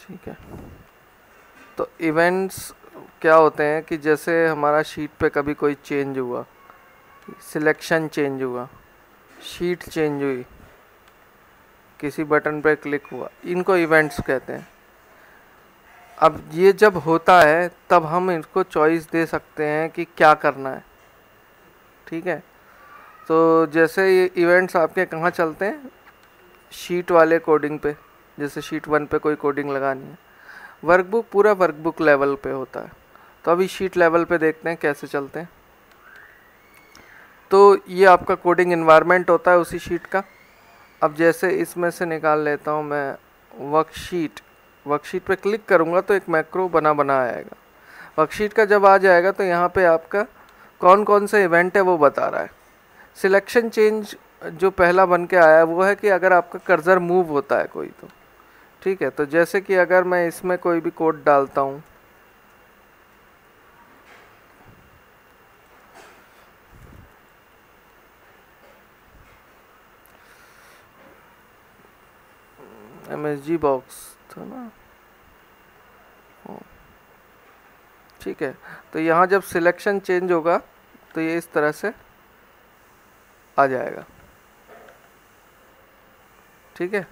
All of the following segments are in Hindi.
ठीक है, तो इवेंट्स क्या होते हैं कि जैसे हमारा शीट पे कभी कोई चेंज हुआ, सिलेक्शन चेंज हुआ, शीट चेंज हुई, किसी बटन पे क्लिक हुआ, इनको इवेंट्स कहते हैं। अब ये जब होता है तब हम इनको चॉइस दे सकते हैं कि क्या करना है। ठीक है, तो जैसे ये इवेंट्स आपके कहाँ चलते हैं, शीट वाले कोडिंग पे, जैसे शीट 1 पे कोई कोडिंग लगानी है, वर्कबुक पूरा वर्कबुक लेवल पे होता है। तो अभी शीट लेवल पे देखते हैं कैसे चलते हैं। तो ये आपका कोडिंग इन्वायरमेंट होता है उसी शीट का। अब जैसे इसमें से निकाल लेता हूँ मैं वर्कशीट, वर्कशीट पे क्लिक करूँगा तो एक मैक्रो बना आएगा। वर्कशीट का जब आ जाएगा तो यहाँ पे आपका कौन कौन से इवेंट है वो बता रहा है। सिलेक्शन चेंज जो पहला बन के आया है वो है कि अगर आपका कर्सर मूव होता है कोई तो, ठीक है। तो जैसे कि अगर मैं इसमें कोई भी कोड डालता हूँ, MSG बॉक्स था ना, ठीक है। तो यहाँ जब सिलेक्शन चेंज होगा तो ये इस तरह से आ जाएगा, ठीक है।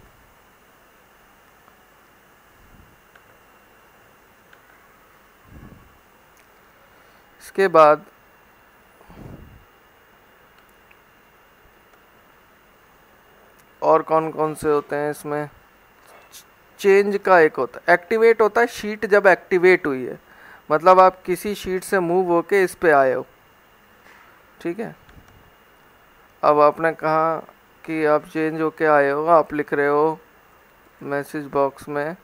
इसके बाद और कौन कौन से होते हैं इसमें, चेंज का एक होता है, एक्टिवेट होता है। शीट जब एक्टिवेट हुई है मतलब आप किसी शीट से मूव होके इस पे आए हो, ठीक है। अब आपने कहा कि आप चेंज होके आए हो, आप लिख रहे हो मैसेज बॉक्स में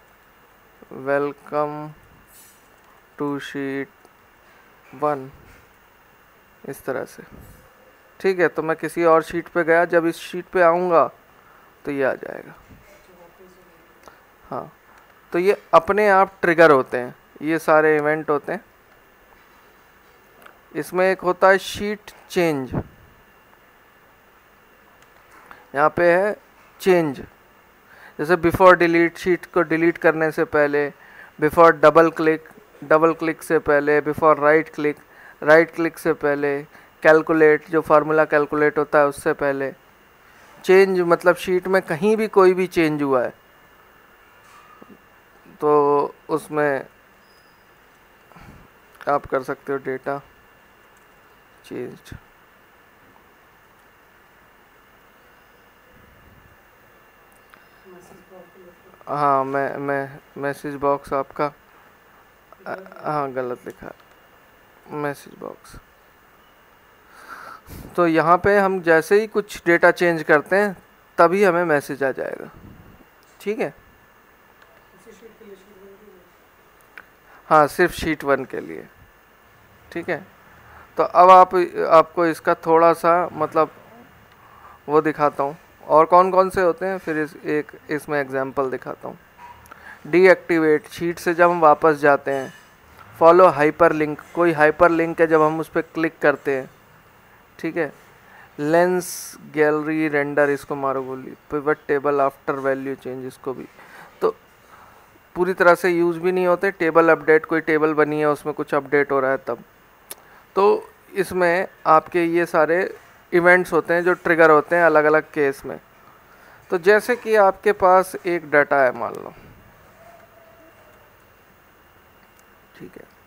वेलकम टू शीट 1, इस तरह से, ठीक है। तो मैं किसी और शीट पे गया, जब इस शीट पे आऊँगा तो ये आ जाएगा। हाँ, तो ये अपने आप ट्रिगर होते हैं, ये सारे इवेंट होते हैं। इसमें एक होता है शीट चेंज, यहाँ पे है चेंज, जैसे बिफोर डिलीट, शीट को डिलीट करने से पहले, बिफोर डबल क्लिक से पहले, बिफोर राइट क्लिक से पहले, कैलकुलेट जो फार्मूला कैलकुलेट होता है उससे पहले। चेंज मतलब शीट में कहीं भी कोई भी चेंज हुआ है तो उसमें आप कर सकते हो डेटा चेंज। हाँ, मैं मैसेज बॉक्स आपका, हाँ गलत लिखा है, मैसेज बॉक्स। तो यहाँ पे हम जैसे ही कुछ डेटा चेंज करते हैं तभी हमें मैसेज आ जाएगा, ठीक है। हाँ, सिर्फ शीट 1 के लिए, ठीक है। तो अब आपको इसका थोड़ा सा मतलब वो दिखाता हूँ और कौन कौन से होते हैं, फिर इसमें एग्जांपल दिखाता हूँ। डीएक्टिवेट, शीट से जब हम वापस जाते हैं। फॉलो हाइपरलिंक, कोई हाइपरलिंक है जब हम उस पर क्लिक करते हैं, ठीक है। लेंस गैलरी रेंडर, इसको मारो गोली। Pivot table after value change, इसको भी तो पूरी तरह से यूज़ भी नहीं होते। टेबल अपडेट, कोई टेबल बनी है उसमें कुछ अपडेट हो रहा है तब, तो इसमें आपके ये सारे इवेंट्स होते हैं जो ट्रिगर होते हैं अलग अलग केस में। तो जैसे कि आपके पास एक डाटा है मान लो, ठीक है,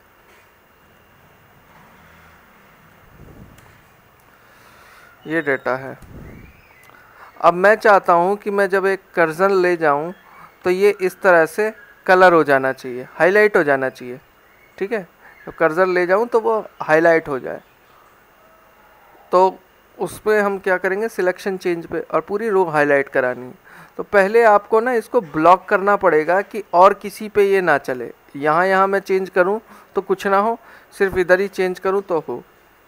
ये डाटा है। अब मैं चाहता हूँ कि मैं जब एक कर्सर ले जाऊँ तो ये इस तरह से कलर हो जाना चाहिए, हाईलाइट हो जाना चाहिए, ठीक है। तो कर्सर ले जाऊँ तो वो हाईलाइट हो जाए। तो उस पर हम क्या करेंगे, सिलेक्शन चेंज पे, और पूरी रो हाईलाइट करानी है। तो पहले आपको ना इसको ब्लॉक करना पड़ेगा कि और किसी पे ये ना चले। यहाँ मैं चेंज करूँ तो कुछ ना हो, सिर्फ इधर ही चेंज करूँ तो हो।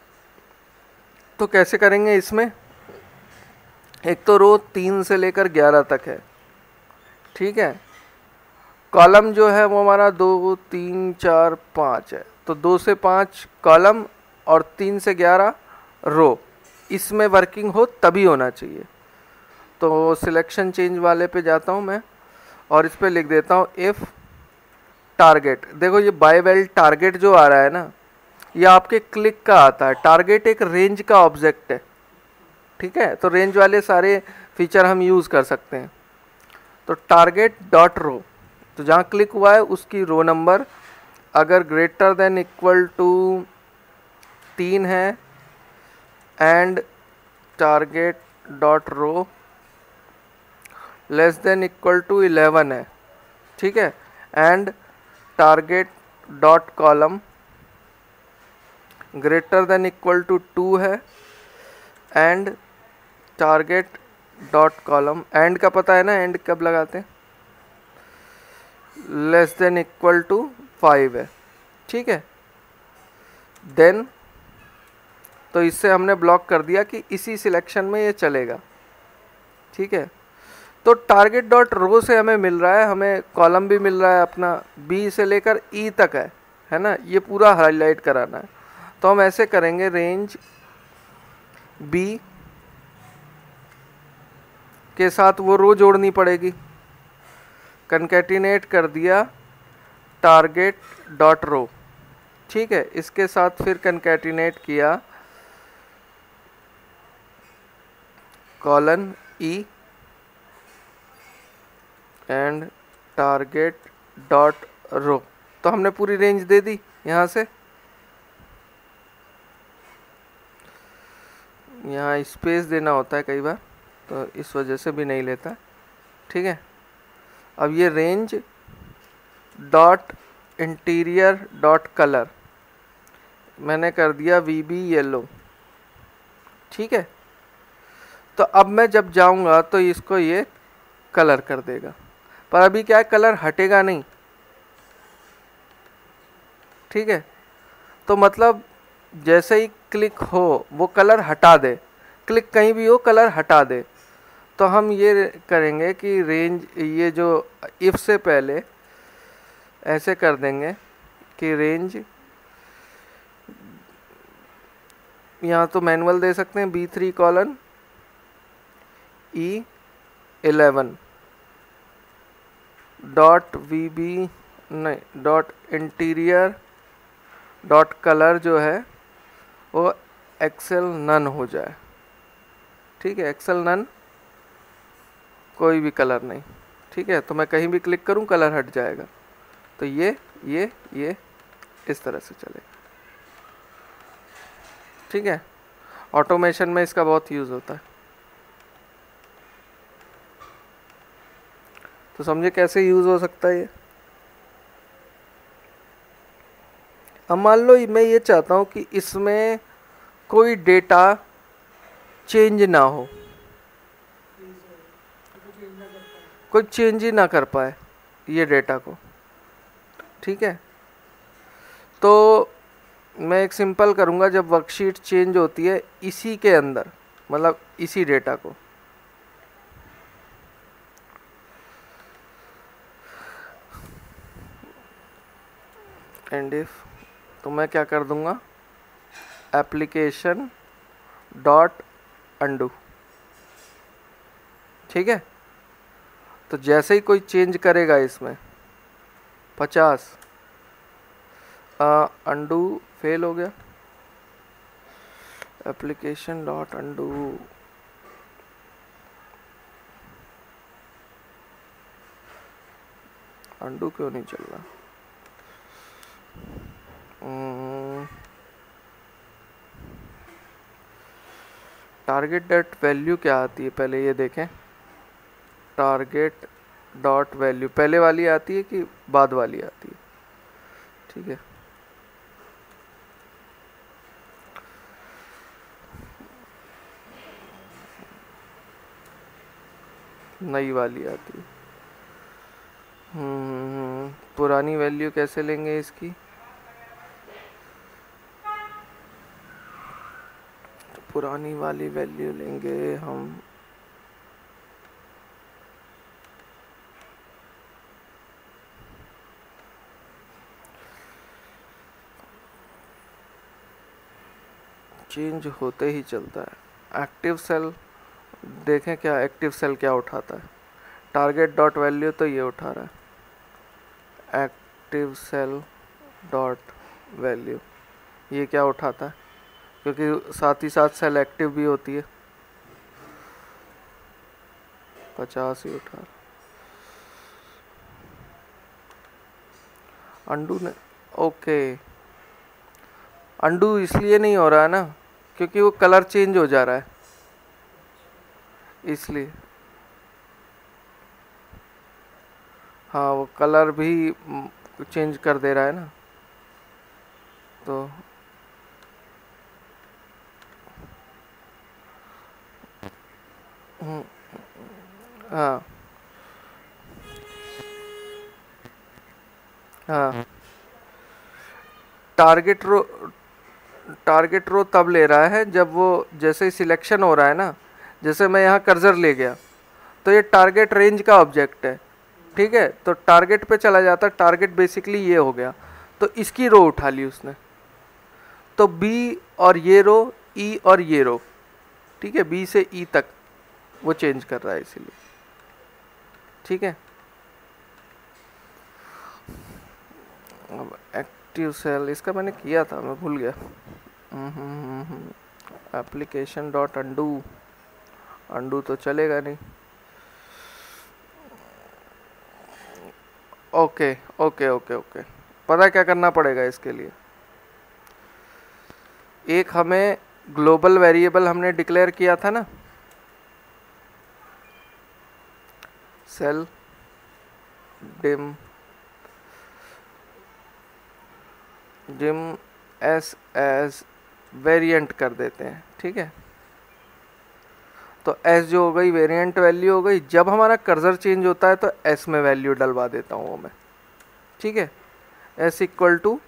तो कैसे करेंगे इसमें, एक तो रो 3 से लेकर 11 तक है, ठीक है। कॉलम जो है वो हमारा 2, 3, 4, 5 है, तो 2 से 5 कॉलम और 3 से 11 रो, इसमें वर्किंग हो तभी होना चाहिए। तो सिलेक्शन चेंज वाले पे जाता हूँ मैं और इस पे लिख देता हूँ इफ टारगेट। देखो ये बाय वेल टारगेट जो आ रहा है ना, ये आपके क्लिक का आता है। टारगेट एक रेंज का ऑब्जेक्ट है, ठीक है, तो रेंज वाले सारे फीचर हम यूज़ कर सकते हैं। तो टारगेट डॉट रो, तो जहाँ क्लिक हुआ है उसकी रो नंबर अगर ग्रेटर देन इक्वल टू 3 है, and target dot row less than equal to 11 है, ठीक है, and target dot column greater than equal to 2 है, and target dot column, and का पता है ना, एंड कब लगाते हैं, लेस देन इक्वल टू 5 है, ठीक है। देन तो इससे हमने ब्लॉक कर दिया कि इसी सिलेक्शन में ये चलेगा, ठीक है। तो टारगेट डॉट रो से हमें मिल रहा है, हमें कॉलम भी मिल रहा है अपना, बी से लेकर ई तक है ना, ये पूरा हाईलाइट कराना है। तो हम ऐसे करेंगे, रेंज बी के साथ वो रो जोड़नी पड़ेगी, कंकैटिनेट कर दिया टारगेट डॉट रो, ठीक है, इसके साथ फिर कंकैटिनेट किया colon E and target dot row. तो हमने पूरी रेंज दे दी। यहाँ से यहाँ स्पेस देना होता है कई बार, तो इस वजह से भी नहीं लेता, ठीक है। अब ये range dot interior dot colour मैंने कर दिया वीबी येलो, ठीक है। तो अब मैं जब जाऊंगा तो इसको ये कलर कर देगा, पर अभी क्या है, कलर हटेगा नहीं, ठीक है। तो मतलब जैसे ही क्लिक हो वो कलर हटा दे, क्लिक कहीं भी हो कलर हटा दे। तो हम ये करेंगे कि रेंज, ये जो इफ से पहले ऐसे कर देंगे कि रेंज, यहाँ तो मैनुअल दे सकते हैं, B3 कॉलन E11 डॉट वीबी नहीं डॉट इंटीरियर डॉट कलर जो है वो एक्सेल नन हो जाए, ठीक है, एक्सेल नन, कोई भी कलर नहीं, ठीक है। तो मैं कहीं भी क्लिक करूं कलर हट जाएगा। तो ये इस तरह से चलेगा, ठीक है। ऑटोमेशन में इसका बहुत यूज़ होता है। तो समझे कैसे यूज़ हो सकता है ये। अब मान लो मैं ये चाहता हूँ कि इसमें कोई डेटा चेंज ना हो, कोई चेंज ही ना कर पाए ये डेटा को, ठीक है। तो मैं एक सिंपल करूँगा, जब वर्कशीट चेंज होती है इसी के अंदर, मतलब इसी डेटा को, एंड इफ, तो मैं क्या कर दूंगा, एप्लीकेशन डॉट अंडू, ठीक है। तो जैसे ही कोई चेंज करेगा इसमें 50, अंडू फेल हो गया, एप्लीकेशन डॉट अंडू, अंडू क्यों नहीं चल रहा, टारगेट डॉट वैल्यू क्या आती है पहले ये देखें, टारगेट डॉट वैल्यू पहले वाली आती है कि बाद वाली आती है, ठीक है। नई वाली आती है। पुरानी वैल्यू कैसे लेंगे इसकी, तो पुरानी वाली वैल्यू लेंगे हम, चेंज होते ही चलता है। एक्टिव सेल देखें क्या, एक्टिव सेल क्या उठाता है, टारगेट डॉट वैल्यू तो ये उठा रहा है, एक्टिव सेल डॉट वैल्यू ये क्या उठाता है, क्योंकि साथ ही साथ सेल एक्टिव भी होती है, 50 ही उठा रहा। अंडू ने ओके, अंडू इसलिए नहीं हो रहा है ना क्योंकि वो कलर चेंज हो जा रहा है, इसलिए। हाँ वो कलर भी चेंज कर दे रहा है ना, तो हाँ हाँ टारगेट रो तब ले रहा है जब वो जैसे ही सिलेक्शन हो रहा है ना, जैसे मैं यहाँ कर्सर ले गया तो ये टारगेट रेंज का ऑब्जेक्ट है, ठीक है, तो टारगेट पे चला जाता, टारगेट बेसिकली ये हो गया, तो इसकी रो उठा ली उसने, तो बी और ये रो, ई और ये रो, ठीक है, बी से ई तक वो चेंज कर रहा है इसीलिए, ठीक है। अब एक्टिव सेल इसका मैंने किया था, मैं भूल गया। एप्लीकेशन डॉट अंडू, अंडू तो चलेगा नहीं। ओके ओके ओके ओके, पता क्या करना पड़ेगा इसके लिए, एक हमें ग्लोबल वेरिएबल हमने डिक्लेयर किया था ना, cell dim S as variant कर देते हैं, ठीक है, तो एस जो हो गई वेरिएंट वैल्यू हो गई, जब हमारा कर्सर चेंज होता है तो एस में वैल्यू डलवा देता हूँ वो मैं, ठीक है, S equal to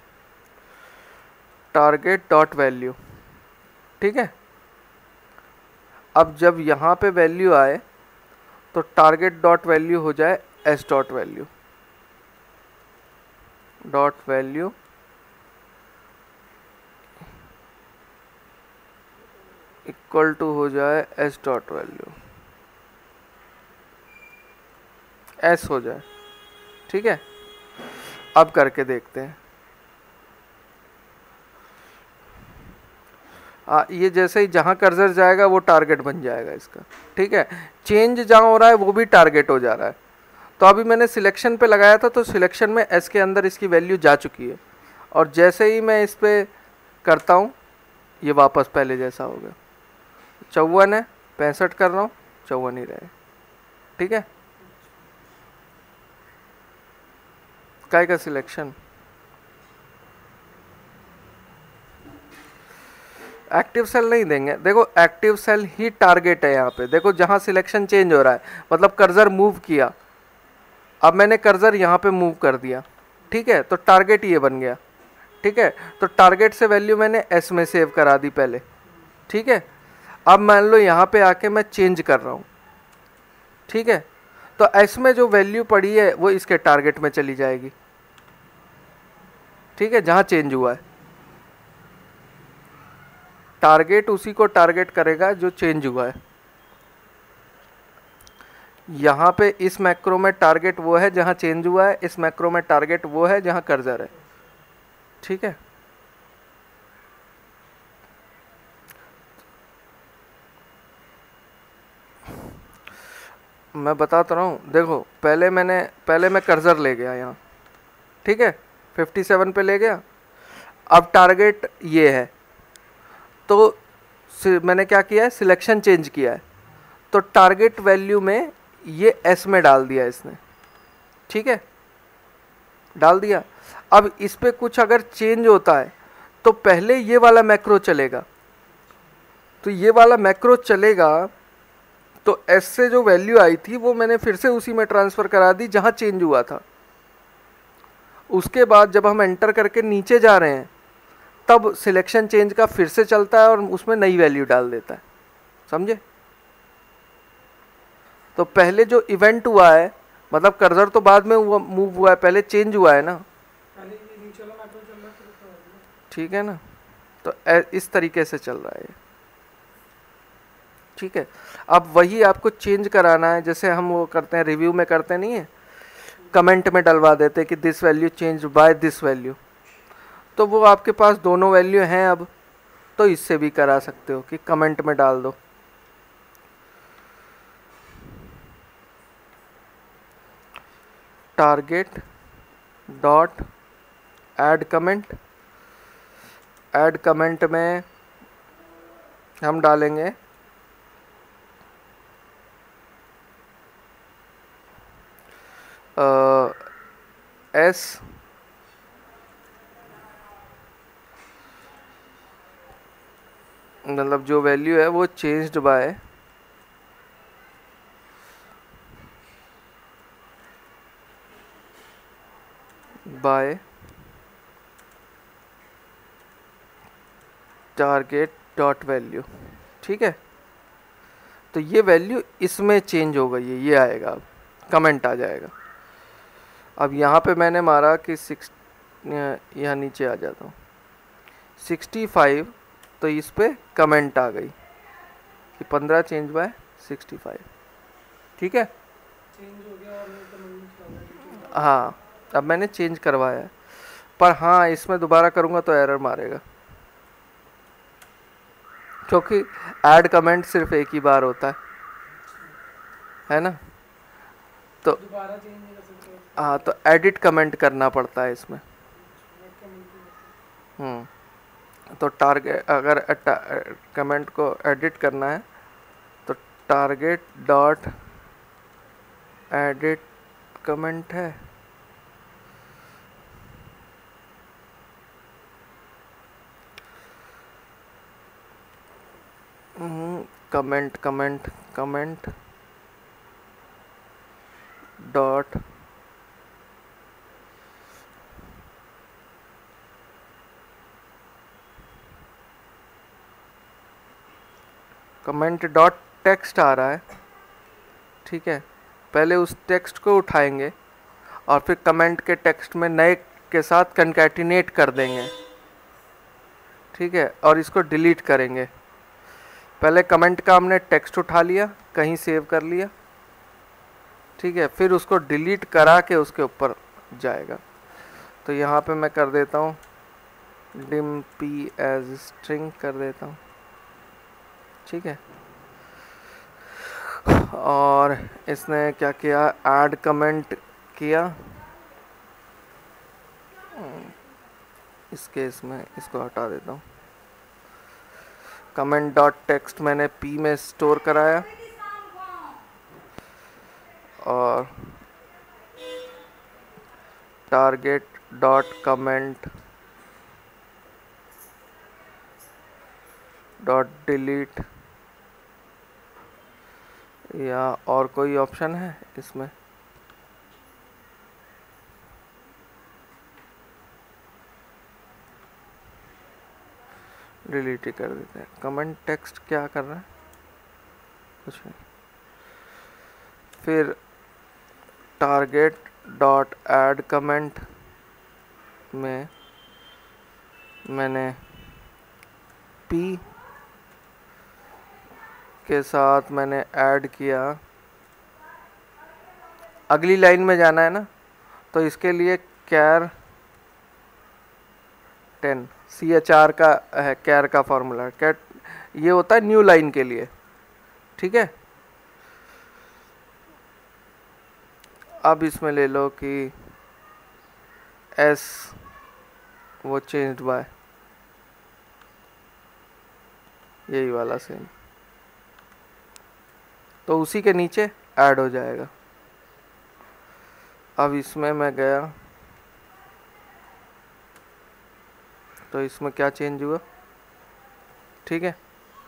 target dot value, ठीक है। अब जब यहाँ पे वैल्यू आए तो टारगेट डॉट वैल्यू हो जाए S dot value, dot value equal to हो जाए एस डॉट वैल्यू, एस हो जाए, ठीक है। अब करके देखते हैं, ये जैसे ही जहां कर्सर जाएगा वो टारगेट बन जाएगा इसका, ठीक है, चेंज जहां हो रहा है वो भी टारगेट हो जा रहा है। तो अभी मैंने सिलेक्शन पे लगाया था तो सिलेक्शन में एस के अंदर इसकी वैल्यू जा चुकी है, और जैसे ही मैं इस पे करता हूँ ये वापस पहले जैसा हो गया, 54 है, 65 कर रहा हूँ, 54 ही रहे, ठीक है। काय का सिलेक्शन, एक्टिव सेल नहीं देंगे, देखो एक्टिव सेल ही टारगेट है यहाँ पे, देखो जहाँ सिलेक्शन चेंज हो रहा है, मतलब कर्सर मूव किया, अब मैंने कर्सर यहाँ पे मूव कर दिया, ठीक है, तो टारगेट ये बन गया, ठीक है, तो टारगेट से वैल्यू मैंने एस में सेव करा दी पहले, ठीक है। अब मान लो यहाँ पे आके मैं चेंज कर रहा हूँ, ठीक है, तो एस में जो वैल्यू पड़ी है वो इसके टारगेट में चली जाएगी, ठीक है, जहाँ चेंज हुआ है, टारगेट उसी को टारगेट करेगा जो चेंज हुआ है। यहाँ पे इस मैक्रो में टारगेट वो है जहाँ चेंज हुआ है, इस मैक्रो में टारगेट वो है जहाँ कर्सर है, ठीक है। मैं बताता रहा हूँ, देखो पहले मैं कर्सर ले गया यहाँ, ठीक है, 57 पे ले गया, अब टारगेट ये है, तो मैंने क्या किया है, सिलेक्शन चेंज किया है, तो टारगेट वैल्यू में ये एस में डाल दिया इसने, ठीक है, डाल दिया। अब इस पे कुछ अगर चेंज होता है तो पहले ये वाला मैक्रो चलेगा, तो ये वाला मैक्रो चलेगा, तो एस से जो वैल्यू आई थी वो मैंने फिर से उसी में ट्रांसफर करा दी जहां चेंज हुआ था। उसके बाद जब हम एंटर करके नीचे जा रहे हैं तब सिलेक्शन चेंज का फिर से चलता है और उसमें नई वैल्यू डाल देता है, समझे। तो पहले जो इवेंट हुआ है, मतलब कर्सर तो बाद में मूव हुआ है, पहले चेंज हुआ है ना, ठीक है ना, तो इस तरीके से चल रहा है, ठीक है। अब वही आपको चेंज कराना है, जैसे हम वो करते हैं रिव्यू में करते नहीं है, कमेंट में डलवा देते कि this value change by this value, तो वो आपके पास दोनों वैल्यू हैं अब, तो इससे भी करा सकते हो कि कमेंट में डाल दो। Target dot add comment, add comment में हम डालेंगे एस मतलब जो वैल्यू है वो changed by target dot value. ठीक है, तो ये वैल्यू इसमें चेंज हो गई है, ये आएगा, अब कमेंट आ जाएगा। अब यहाँ पे मैंने मारा कि यहाँ नीचे आ जाता हूँ 65, तो इस पे कमेंट आ गई कि 15 चेंज बाय 65। ठीक है, चेंज हो गया और वो कमेंट। हाँ अब मैंने चेंज करवाया है, पर हाँ इसमें दोबारा करूँगा तो एरर मारेगा, क्योंकि ऐड कमेंट सिर्फ एक ही बार होता है ना, तो दोबारा चेंज नहीं कर सकते। हाँ तो एडिट कमेंट करना पड़ता है इसमें। तो टारगेट अगर कमेंट को एडिट करना है तो टारगेट डॉट एडिट कमेंट है, comment comment comment dot comment dot text आ रहा है। ठीक है, पहले उस टेक्स्ट को उठाएंगे और फिर कमेंट के टेक्स्ट में नए के साथ कंकैटिनेट कर देंगे। ठीक है, और इसको डिलीट करेंगे। पहले कमेंट का हमने टेक्स्ट उठा लिया, कहीं सेव कर लिया, ठीक है, फिर उसको डिलीट करा के उसके ऊपर जाएगा। तो यहाँ पे मैं कर देता हूँ dim p एज स्ट्रिंग कर देता हूँ। ठीक है, और इसने क्या किया, ऐड कमेंट किया, इस केस में इसको हटा देता हूँ। कमेंट डॉट टेक्स्ट मैंने p में स्टोर कराया और target dot comment dot delete, या और कोई ऑप्शन है इसमें? डिलीट ही कर देते हैं। कमेंट टेक्स्ट क्या कर रहा है, कुछ नहीं। फिर टारगेट डॉट ऐड कमेंट में मैंने p के साथ मैंने ऐड किया, अगली लाइन में जाना है ना, तो इसके लिए कैर 10 CHR का है, कैर का फॉर्मूला कैट, ये होता है न्यू लाइन के लिए। ठीक है, अब इसमें ले लो कि S वो चेंज्ड बाय, यही वाला सेम, तो उसी के नीचे ऐड हो जाएगा। अब इसमें मैं गया तो इसमें क्या चेंज हुआ, ठीक है,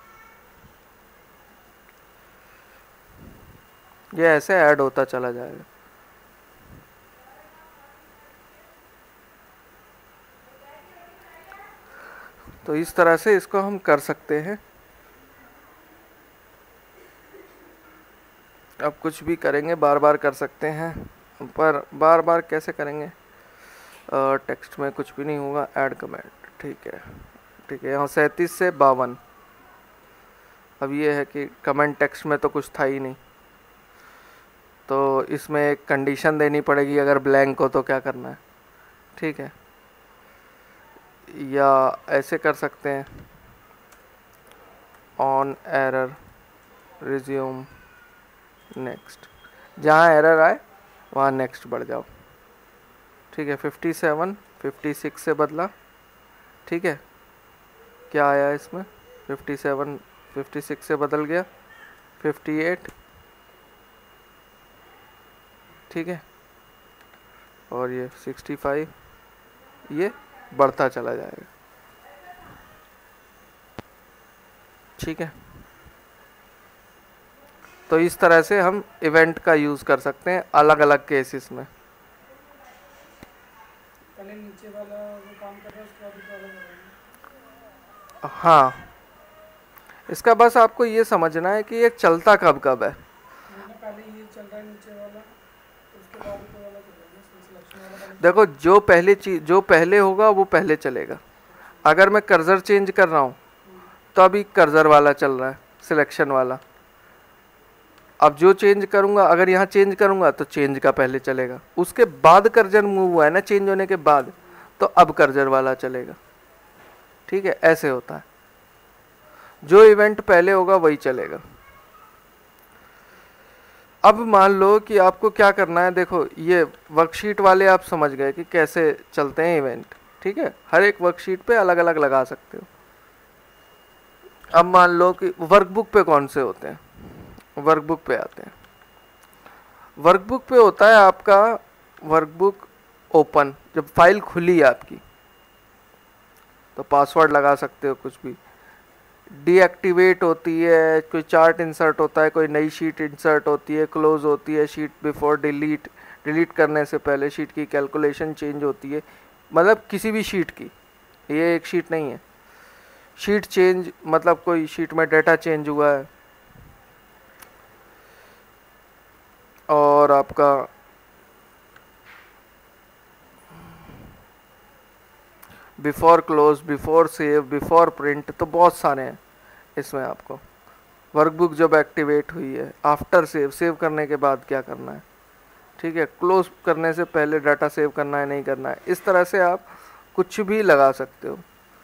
ये ऐसे ऐड होता चला जाएगा। तो इस तरह से इसको हम कर सकते हैं। अब कुछ भी करेंगे बार बार कर सकते हैं, पर बार बार कैसे करेंगे, टेक्स्ट में कुछ भी नहीं होगा, ऐड कमेंट। ठीक है, ठीक है, यहाँ 37 से 52, अब ये है कि कमेंट टेक्स्ट में तो कुछ था ही नहीं, तो इसमें एक कंडीशन देनी पड़ेगी, अगर ब्लैंक हो तो क्या करना है। ठीक है, या ऐसे कर सकते हैं, ऑन एरर रिज्यूम नेक्स्ट, जहाँ एरर आए वहाँ नेक्स्ट बढ़ जाओ। ठीक है, 57 56 से बदला। ठीक है, क्या आया इसमें, 57 56 से बदल गया 58। ठीक है, और ये 65, ये बढ़ता चला जाएगा। ठीक है, तो इस तरह से हम इवेंट का यूज़ कर सकते हैं अलग अलग केसेस में। पहले नीचे वाला वो काम कर रहा है, उसके बाद ऊपर वाला कर रहा है। हाँ, इसका बस आपको ये समझना है कि ये चलता कब कब है। मतलब पहले ये चल रहा है नीचे वाला, तो उसके बाद ऊपर वाला कर रहा है ना, सिलेक्शन वाला पहले। देखो, जो पहले होगा वो पहले चलेगा। अगर मैं कर्सर चेंज कर रहा हूँ तो अभी कर्सर वाला चल रहा है, सिलेक्शन वाला। अब जो चेंज करूंगा, अगर यहाँ चेंज करूंगा तो चेंज का पहले चलेगा, उसके बाद कर्सर मूव हुआ है ना चेंज होने के बाद, तो अब कर्सर वाला चलेगा। ठीक है, ऐसे होता है, जो इवेंट पहले होगा वही चलेगा। अब मान लो कि आपको क्या करना है, देखो ये वर्कशीट वाले आप समझ गए कि कैसे चलते हैं इवेंट। ठीक है, हर एक वर्कशीट पे अलग अलग लगा सकते हो। अब मान लो कि वर्कबुक पे कौन से होते हैं, वर्कबुक पे आते हैं। वर्कबुक पे होता है आपका वर्कबुक ओपन, जब फाइल खुली है आपकी तो पासवर्ड लगा सकते हो कुछ भी। डीएक्टिवेट होती है, कोई चार्ट इंसर्ट होता है, कोई नई शीट इंसर्ट होती है, क्लोज होती है शीट बिफोर डिलीट, डिलीट करने से पहले शीट की कैलकुलेशन चेंज होती है, मतलब किसी भी शीट की, ये एक शीट नहीं है। शीट चेंज मतलब कोई शीट में डेटा चेंज हुआ है। और आपका before close, before save, before print, तो बहुत सारे हैं इसमें। आपको वर्कबुक जब एक्टिवेट हुई है, आफ्टर सेव, सेव करने के बाद क्या करना है। ठीक है, क्लोज करने से पहले डाटा सेव करना है नहीं करना है, इस तरह से आप कुछ भी लगा सकते हो।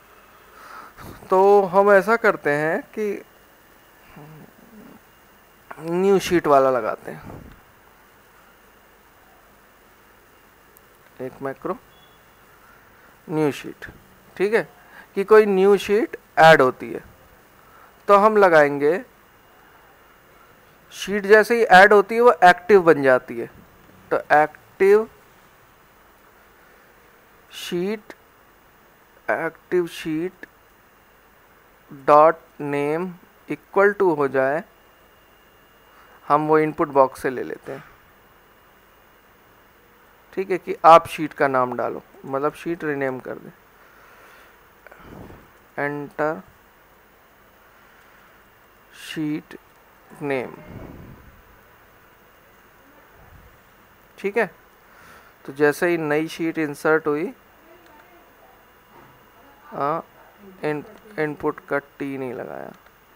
तो हम ऐसा करते हैं कि न्यू शीट वाला लगाते हैं, एक मैक्रो न्यू शीट। ठीक है, कि कोई न्यू शीट ऐड होती है तो हम लगाएंगे, शीट जैसे ही ऐड होती है वो एक्टिव बन जाती है, तो active sheet dot name equal to हो जाए, हम वो इनपुट बॉक्स से ले लेते हैं। ठीक है, कि आप शीट का नाम डालो, मतलब शीट रीनेम कर दे, एंटर शीट नेम। ठीक है, तो जैसे ही नई शीट इंसर्ट हुई, इनपुट का टी नहीं लगाया,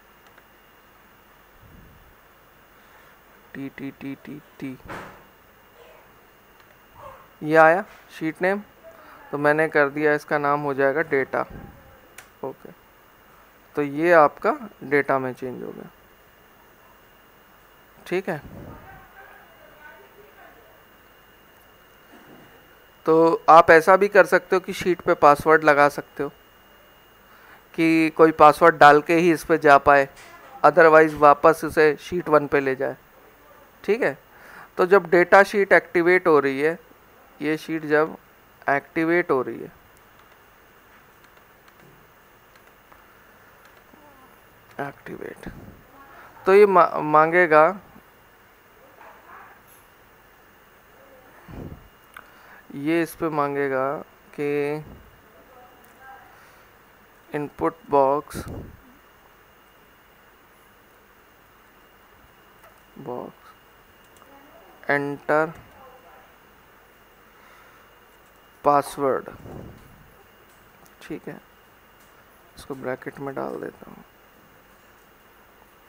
T T T T T, ये आया शीट नेम, तो मैंने कर दिया, इसका नाम हो जाएगा डेटा। ओके, तो ये आपका डेटा में चेंज हो गया। ठीक है, तो आप ऐसा भी कर सकते हो कि शीट पे पासवर्ड लगा सकते हो, कि कोई पासवर्ड डाल के ही इस पे जा पाए, अदरवाइज वापस उसे शीट 1 पे ले जाए। ठीक है, तो जब डेटा शीट एक्टिवेट हो रही है, ये शीट जब एक्टिवेट हो रही है, एक्टिवेट, तो ये मांगेगा, ये इस पे मांगेगा कि इनपुट बॉक्स एंटर पासवर्ड। ठीक है, इसको ब्रैकेट में डाल देता हूँ,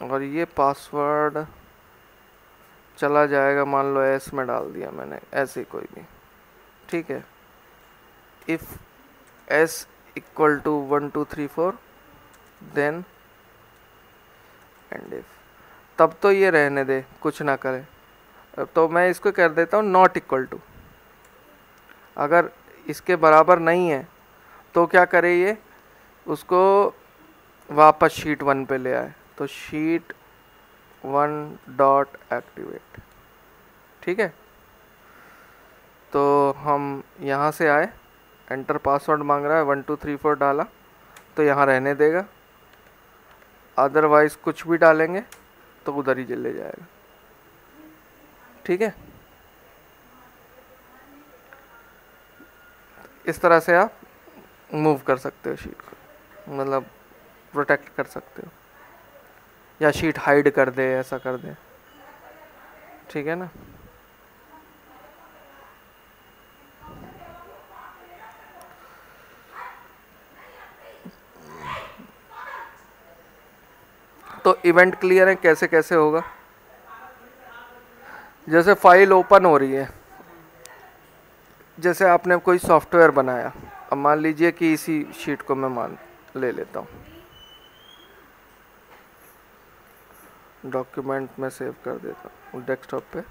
और ये पासवर्ड चला जाएगा, मान लो एस में डाल दिया मैंने, ऐसे कोई भी, ठीक है। If S equal to 1 2 3 4 then end if, तब तो ये रहने दे, कुछ ना करे। तो मैं इसको कर देता हूँ नॉट इक्वल टू। अगर इसके बराबर नहीं है तो क्या करे ये, उसको वापस शीट 1 पे ले आए। तो शीट 1 डॉट एक्टिवेट, ठीक है। तो हम यहाँ से आए, एंटर पासवर्ड मांग रहा है, 1 2 3 4 डाला तो यहाँ रहने देगा, अदरवाइज कुछ भी डालेंगे तो उधर ही ले जाएगा, ठीक है। इस तरह से आप मूव कर सकते हो शीट को, मतलब प्रोटेक्ट कर सकते हो, या शीट हाइड कर दे, ऐसा कर दे, ठीक है ना। तो इवेंट क्लियर है, कैसे कैसे होगा। जैसे फाइल ओपन हो रही है, जैसे आपने कोई सॉफ्टवेयर बनाया, अब मान लीजिए कि इसी शीट को मैं मान ले लेता हूँ, डॉक्यूमेंट में सेव कर देता हूँ डेस्कटॉप पे,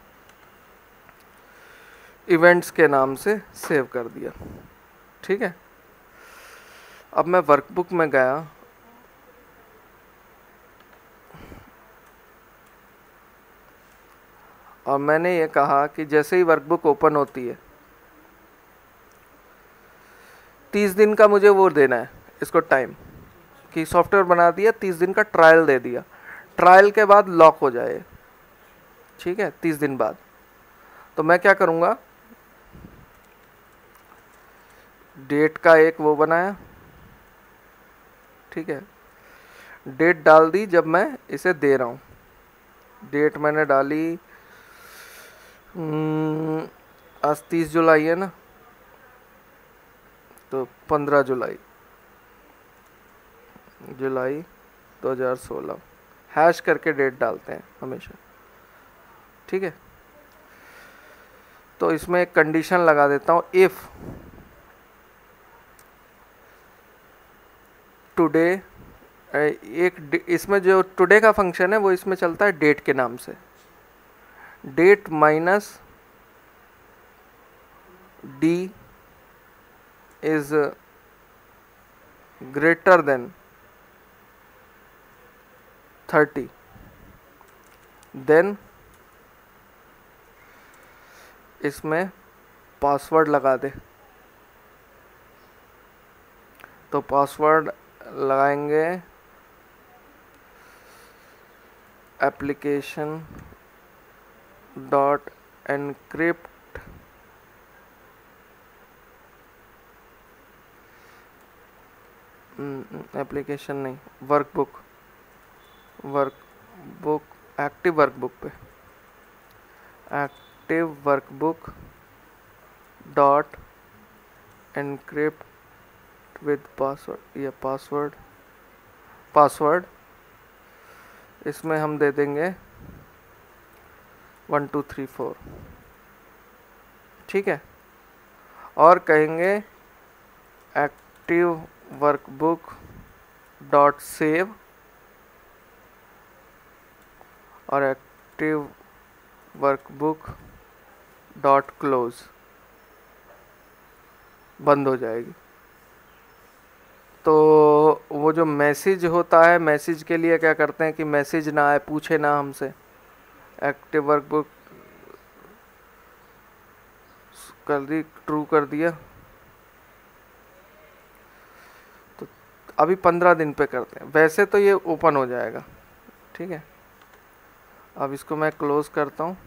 इवेंट्स के नाम से सेव कर दिया, ठीक है। अब मैं वर्कबुक में गया, और मैंने ये कहा कि जैसे ही वर्कबुक ओपन होती है 30 दिन का मुझे वो देना है इसको टाइम, कि सॉफ्टवेयर बना दिया, 30 दिन का ट्रायल दे दिया, ट्रायल के बाद लॉक हो जाए, ठीक है, 30 दिन बाद। तो मैं क्या करूँगा, डेट का एक वो बनाया, ठीक है, डेट डाल दी जब मैं इसे दे रहा हूँ, डेट मैंने डाली आज 30 जुलाई है ना, तो 15 जुलाई 2016, हैश करके डेट डालते हैं हमेशा, ठीक है। तो इसमें एक कंडीशन लगा देता हूँ, इफ़ टुडे, एक इसमें जो टुडे का फंक्शन है वो इसमें चलता है डेट के नाम से, date minus D is greater than 30, then इसमें पासवर्ड लगा दे। तो पासवर्ड लगाएंगे एप्लीकेशन डॉट एनक्रिप्ट एप्लीकेशन नहीं, वर्कबुक एक्टिव वर्कबुक पे, active workbook dot encrypt with password, या पासवर्ड इसमें हम दे देंगे 1 2 3 4, ठीक है। और कहेंगे एक्टिव वर्कबुक डॉट सेव और एक्टिव वर्कबुक डॉट क्लोज, बंद हो जाएगी। तो वो जो मैसेज होता है, मैसेज के लिए क्या करते हैं कि मैसेज ना आए, पूछे ना हमसे, एक्टिव वर्कबुक कर दी, ट्रू कर दिया, तो अभी 15 दिन पे करते हैं, वैसे तो ये ओपन हो जाएगा, ठीक है। अब इसको मैं क्लोज करता हूँ,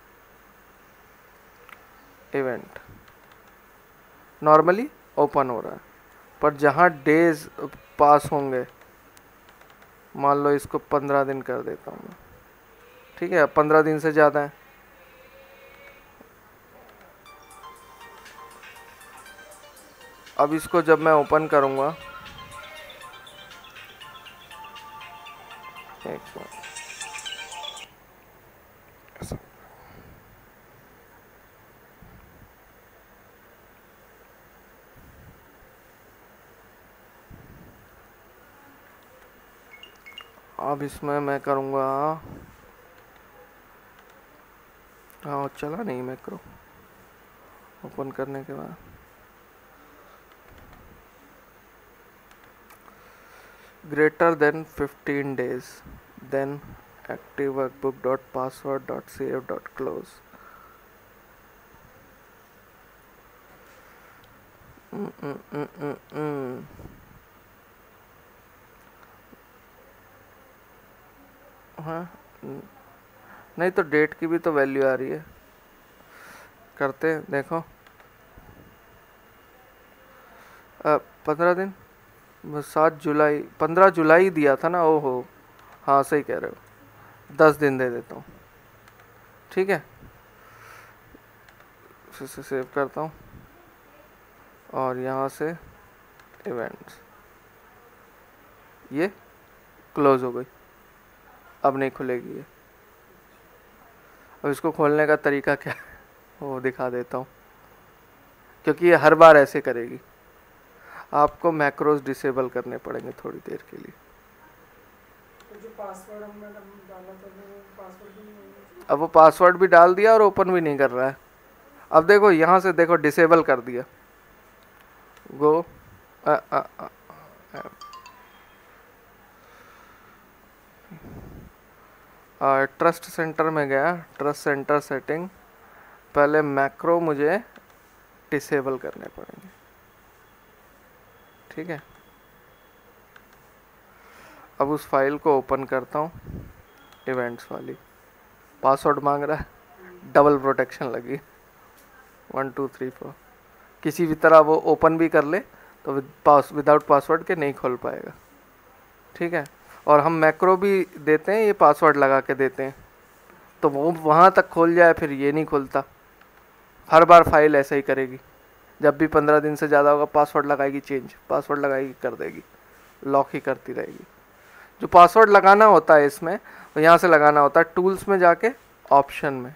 इवेंट नॉर्मली ओपन हो रहा है, पर जहाँ डेज पास होंगे, मान लो इसको 15 दिन कर देता हूँ मैं, ठीक है, 15 दिन से ज़्यादा है, अब इसको जब मैं ओपन करूँगा, एक मिनट, ऐसा। अब इसमें मैं करूँगा, हाँ चला नहीं मैक्रो ओपन करने के बाद। Greater than 15 days, then active workbook dot password dot save dot close। हाँ, नहीं तो डेट की भी तो वैल्यू आ रही है, करते हैं देखो। 15 दिन, 7 जुलाई, 15 जुलाई दिया था ना, ओहो हाँ सही कह रहे हो, 10 दिन दे देता हूँ, ठीक है। फिर से सेव करता हूँ और यहाँ से इवेंट्स, ये क्लोज हो गई, अब नहीं खुलेगी ये। अब इसको खोलने का तरीका क्या है वो दिखा देता हूँ, क्योंकि ये हर बार ऐसे करेगी। आपको मैक्रोज डिसेबल करने पड़ेंगे थोड़ी देर के लिए। तो जो पासवर्ड हमने डाला था वो पासवर्ड भी नहीं होगा। अब वो पासवर्ड भी डाल दिया और ओपन भी नहीं कर रहा है। अब देखो यहाँ से देखो डिसेबल कर दिया, गो ट्रस्ट सेंटर में गया, ट्रस्ट सेंटर सेटिंग, पहले मैक्रो मुझे डिसेबल करने पड़ेंगे, ठीक है। अब उस फाइल को ओपन करता हूँ, इवेंट्स वाली, पासवर्ड मांग रहा है, डबल प्रोटेक्शन लगी, 1 2 3 4, किसी भी तरह वो ओपन भी कर ले तो विदाउट पासवर्ड के नहीं खोल पाएगा, ठीक है। और हम मैक्रो भी देते हैं, ये पासवर्ड लगा के देते हैं, तो वो वहाँ तक खोल जाए, फिर ये नहीं खुलता। हर बार फाइल ऐसा ही करेगी, जब भी 15 दिन से ज़्यादा होगा पासवर्ड लगाएगी, चेंज पासवर्ड लगाएगी, कर देगी, लॉक ही करती रहेगी। जो पासवर्ड लगाना होता है इसमें, तो यहाँ से लगाना होता है, टूल्स में जाके ऑप्शन में,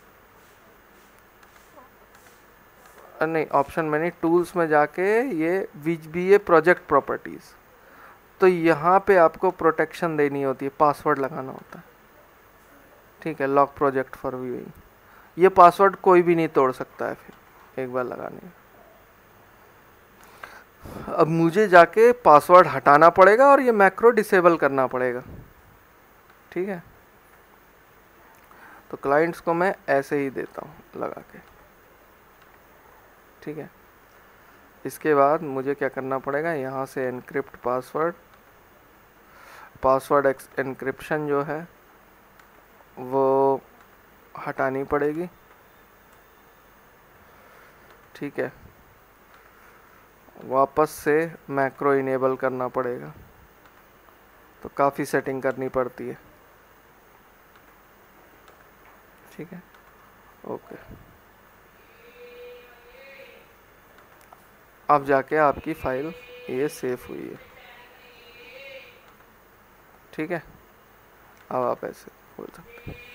नहीं ऑप्शन में नहीं, टूल्स में जाके ये VBA प्रोजेक्ट प्रॉपर्टीज़, तो यहाँ पे आपको प्रोटेक्शन देनी होती है, पासवर्ड लगाना होता है, ठीक है। लॉक प्रोजेक्ट फॉर व्यूइंग, ये पासवर्ड कोई भी नहीं तोड़ सकता है फिर एक बार लगाने में। अब मुझे जाके पासवर्ड हटाना पड़ेगा और ये मैक्रो डिसेबल करना पड़ेगा, ठीक है। तो क्लाइंट्स को मैं ऐसे ही देता हूँ लगा के, ठीक है। इसके बाद मुझे क्या करना पड़ेगा, यहाँ से एनक्रिप्ट पासवर्ड, पासवर्ड एनक्रिप्शन जो है वो हटानी पड़ेगी, ठीक है। वापस से मैक्रो इनेबल करना पड़ेगा, तो काफ़ी सेटिंग करनी पड़ती है, ठीक है। ओके, अब जाके आपकी फाइल ये सेव हुई है, ठीक है। अब आप ऐसे खोल सकते हैं।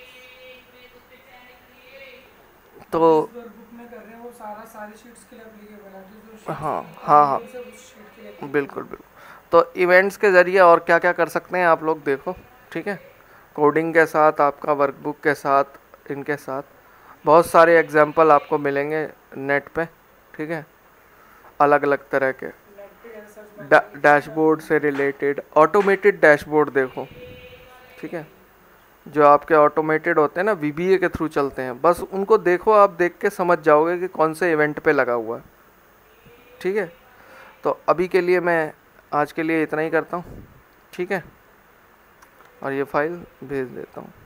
तो वर्कबुक में कर रहे हैं वो सारी शीट्स के लिए एप्लीकेबल है, जो हाँ हाँ हाँ, से उस शीट के लिए बिल्कुल बिल्कुल। तो इवेंट्स के ज़रिए और क्या क्या कर सकते हैं आप लोग देखो, ठीक है। कोडिंग के साथ, आपका वर्कबुक के साथ, इनके साथ बहुत सारे एग्जाम्पल आपको मिलेंगे नेट पे, ठीक है। अलग अलग तरह के डैशबोर्ड से रिलेटेड, ऑटोमेटेड डैशबोर्ड देखो, ठीक है। जो आपके ऑटोमेटेड होते हैं ना, VBA के थ्रू चलते हैं, बस उनको देखो, आप देख के समझ जाओगे कि कौन से इवेंट पे लगा हुआ है, ठीक है। तो अभी के लिए मैं आज के लिए इतना ही करता हूँ, ठीक है। और ये फाइल भेज देता हूँ,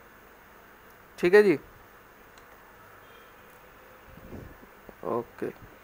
ठीक है जी, ओके।